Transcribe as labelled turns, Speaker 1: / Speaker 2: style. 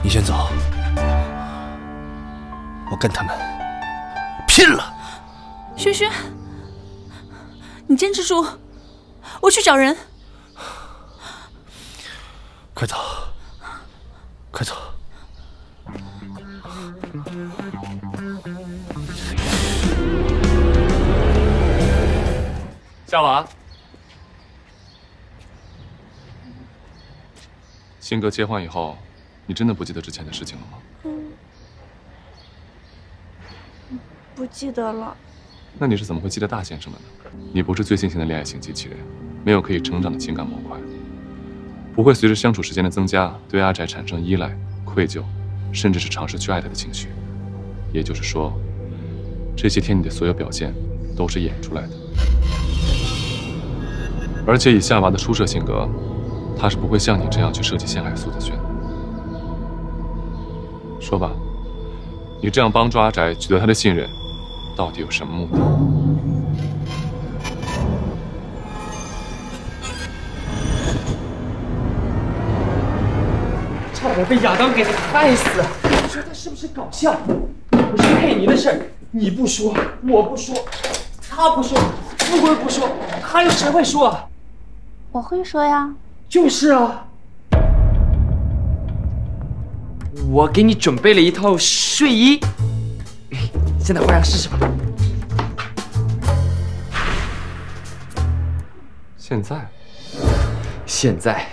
Speaker 1: 你先走，我跟他们拼了！
Speaker 2: 轩轩，你坚持住，我去找人。
Speaker 1: 快走，快走！
Speaker 3: 夏娃，辛格接换以后，你真的不记得之前的事情了吗？
Speaker 4: 不记得了。
Speaker 3: 那你是怎么会记得大先生的呢？你不是最新型的恋爱型机器人，没有可以成长的情感模块，不会随着相处时间的增加，对阿宅产生依赖、愧疚，甚至是尝试去爱他的情绪。也就是说，这些天你的所有表现都是演出来的。而且以夏娃的出色性格，她是不会像你这样去设计陷害苏子轩。说吧，你这样帮助阿宅取得他的信任，到底有什么目的？
Speaker 5: 差点被亚当给害死！你说他是不是搞笑？不是佩妮的事儿，你不说，我不说，他不说，富贵不说，还有谁会说啊？
Speaker 4: 我会说呀。
Speaker 5: 就是啊。我给你准备了一套睡衣，现在换上试试吧。
Speaker 3: 现在？
Speaker 5: 现在。